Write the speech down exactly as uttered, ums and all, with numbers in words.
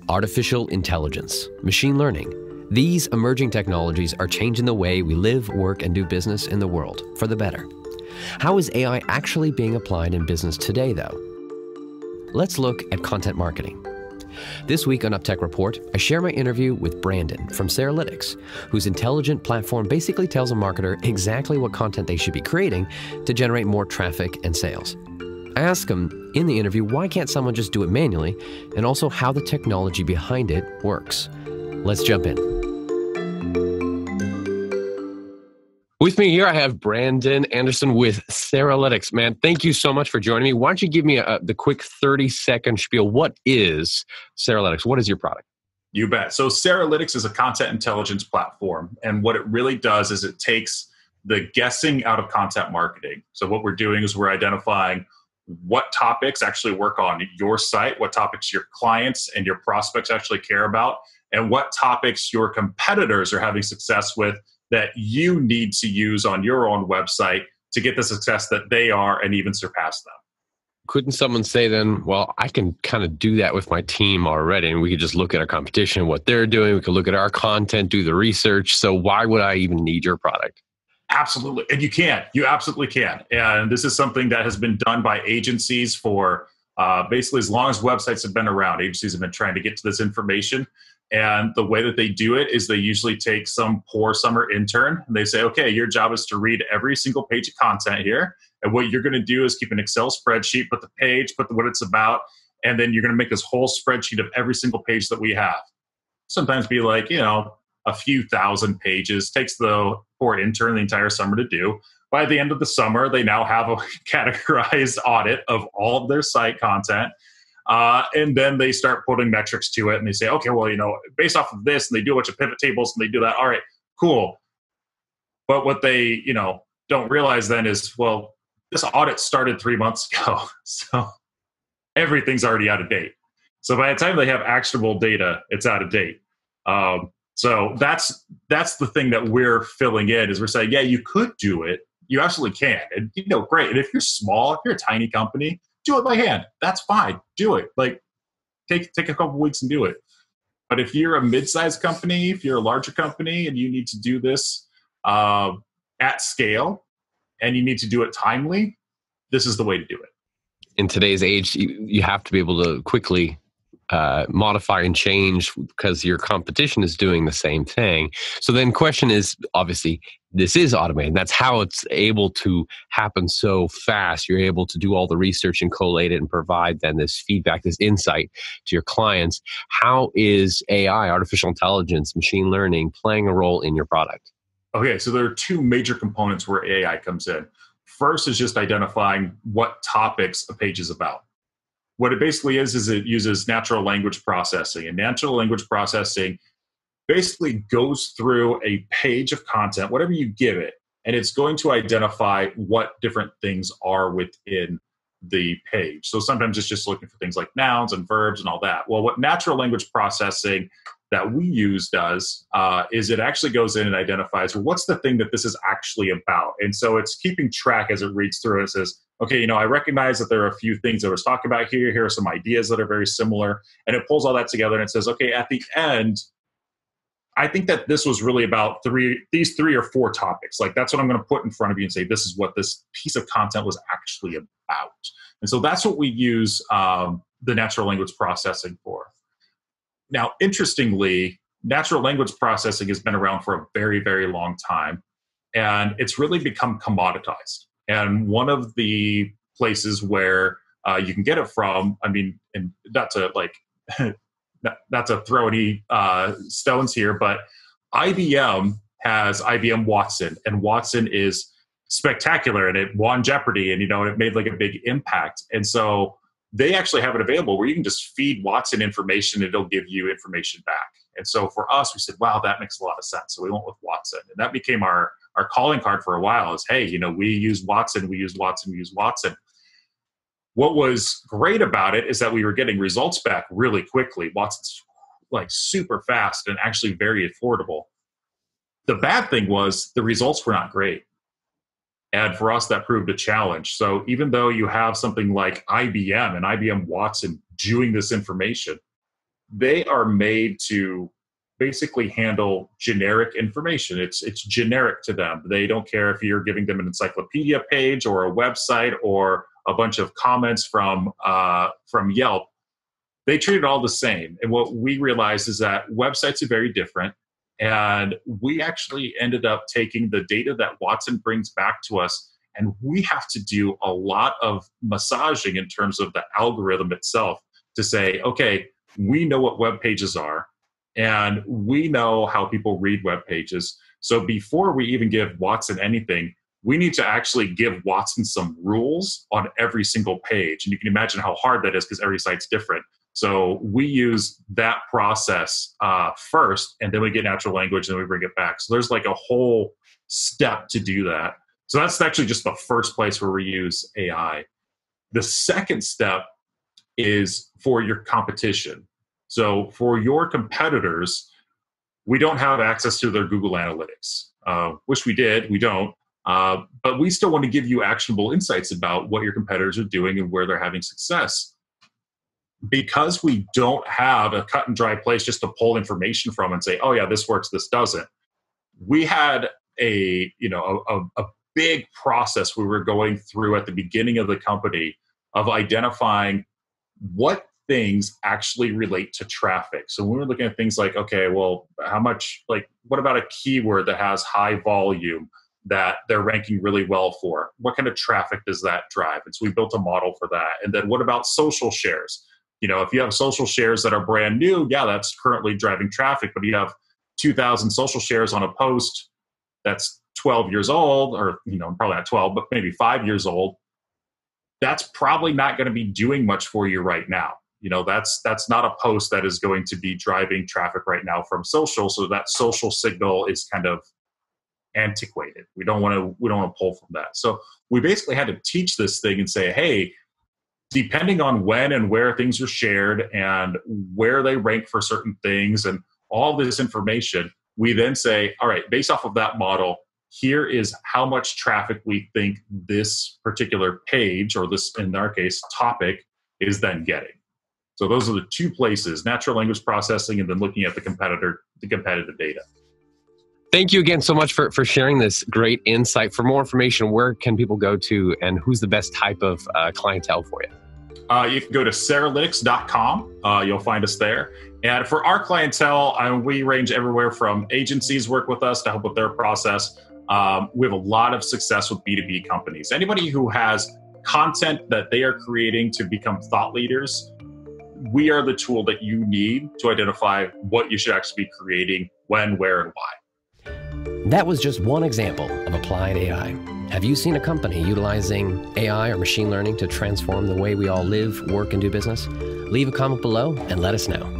Artificial intelligence, machine learning. These emerging technologies are changing the way we live, work, and do business in the world for the better. How is A I actually being applied in business today, though? Let's look at content marketing. This week on UpTech Report, I share my interview with Brandon from Ceralytics, whose intelligent platform basically tells a marketer exactly what content they should be creating to generate more traffic and sales. I ask him in the interview why can't someone just do it manually, and also how the technology behind it works. Let's jump in. With me here, I have Brandon Anderson with Ceralytics. Man, thank you so much for joining me. Why don't you give me a, the quick thirty-second spiel? What is Ceralytics? What is your product? You bet. So Ceralytics is a content intelligence platform. And what it really does is it takes the guessing out of content marketing. So what we're doing is we're identifying what topics actually work on your site, what topics your clients and your prospects actually care about, and what topics your competitors are having success with that you need to use on your own website to get the success that they are and even surpass them. Couldn't someone say then, well, I can kind of do that with my team already, and we could just look at our competition, what they're doing, we could look at our content, do the research, so why would I even need your product? Absolutely. And you can. You absolutely can. And this is something that has been done by agencies for uh, basically as long as websites have been around. Agencies have been trying to get to this information. And the way that they do it is they usually take some poor summer intern and they say, okay, your job is to read every single page of content here. And what you're going to do is keep an Excel spreadsheet, put the page, put the, what it's about, and then you're going to make this whole spreadsheet of every single page that we have. Sometimes be like, you know, a few thousand pages, takes the poor intern the entire summer to do. By the end of the summer, they now have a categorized audit of all of their site content. Uh, and then they start putting metrics to it and they say, okay, well, you know, based off of this, and they do a bunch of pivot tables and they do that. All right, cool. But what they, you know, don't realize then is, well, this audit started three months ago. So everything's already out of date. So by the time they have actionable data, it's out of date. Um, So that's that's the thing that we're filling in is we're saying, yeah, you could do it. You absolutely can. And, you know, great. And if you're small, if you're a tiny company, do it by hand. That's fine. Do it. Like, take take a couple weeks and do it. But if you're a mid-sized company, if you're a larger company and you need to do this uh, at scale and you need to do it timely, this is the way to do it. In today's age, you, you have to be able to quickly Uh, modify and change because your competition is doing the same thing. So then question is, obviously, this is automated. That's how it's able to happen so fast. You're able to do all the research and collate it and provide then this feedback, this insight to your clients. How is A I, artificial intelligence, machine learning, playing a role in your product? Okay, so there are two major components where A I comes in. First is just identifying what topics a page is about. What it basically is, is it uses natural language processing. And natural language processing basically goes through a page of content, whatever you give it, and it's going to identify what different things are within the page. So sometimes it's just looking for things like nouns and verbs and all that. Well, what natural language processing that we use does uh, is it actually goes in and identifies, well, what's the thing that this is actually about? And so it's keeping track as it reads through it. It says, okay, you know, I recognize that there are a few things that I was talking about here. Here are some ideas that are very similar. And it pulls all that together and it says, okay, at the end, I think that this was really about three, these three or four topics. Like, that's what I'm going to put in front of you and say, this is what this piece of content was actually about. And so that's what we use um, the natural language processing for. Now, interestingly, natural language processing has been around for a very, very long time, and it's really become commoditized. And one of the places where uh, you can get it from, I mean, and not to like, not, not to throw any uh, stones here, but I B M has I B M Watson, and Watson is spectacular, and it won Jeopardy, and you know, it made like a big impact. And so they actually have it available where you can just feed Watson information and it'll give you information back. And so for us, we said, wow, that makes a lot of sense. So we went with Watson. And that became our, our calling card for a while is, hey, you know, we use Watson, we use Watson, we use Watson. What was great about it is that we were getting results back really quickly. Watson's like super fast and actually very affordable. The bad thing was the results were not great. And for us, that proved a challenge. So even though you have something like I B M and I B M Watson doing this information, they are made to basically handle generic information. It's it's generic to them. They don't care if you're giving them an encyclopedia page or a website or a bunch of comments from uh, from Yelp. They treat it all the same. And what we realized is that websites are very different. And we actually ended up taking the data that Watson brings back to us, and we have to do a lot of massaging in terms of the algorithm itself to say, okay, we know what web pages are, and we know how people read web pages. So before we even give Watson anything, we need to actually give Watson some rules on every single page. And you can imagine how hard that is because every site's different. So we use that process uh, first, and then we get natural language, and then we bring it back. So there's like a whole step to do that. So that's actually just the first place where we use A I. The second step is for your competition. So for your competitors, we don't have access to their Google Analytics. Uh, wish we did, we don't. Uh, but we still want to give you actionable insights about what your competitors are doing and where they're having success. Because we don't have a cut and dry place just to pull information from and say, oh yeah, this works, this doesn't. We had a, you know, a, a big process we were going through at the beginning of the company of identifying what things actually relate to traffic. So we were looking at things like, okay, well, how much, like, what about a keyword that has high volume that they're ranking really well for? What kind of traffic does that drive? And so we built a model for that. And then what about social shares? You know, if you have social shares that are brand new, yeah, that's currently driving traffic. But you have two thousand social shares on a post that's twelve years old, or, you know, probably not twelve, but maybe five years old. That's probably not going to be doing much for you right now. You know, that's that's not a post that is going to be driving traffic right now from social. So that social signal is kind of antiquated. We don't want to we don't want to pull from that. So we basically had to teach this thing and say, hey, depending on when and where things are shared and where they rank for certain things and all this information, we then say, all right, based off of that model, here is how much traffic we think this particular page, or this, in our case, topic, is then getting. So those are the two places: natural language processing and then looking at the competitor, the competitive data. Thank you again so much for, for sharing this great insight. For more information, where can people go to, and who's the best type of uh, clientele for you? Uh, you can go to Ceralytics dot com. Uh, you'll find us there. And for our clientele, I mean, we range everywhere from agencies work with us to help with their process. Um, we have a lot of success with B two B companies. Anybody who has content that they are creating to become thought leaders, we are the tool that you need to identify what you should actually be creating, when, where, and why. That was just one example of applied A I. Have you seen a company utilizing A I or machine learning to transform the way we all live, work, and do business? Leave a comment below and let us know.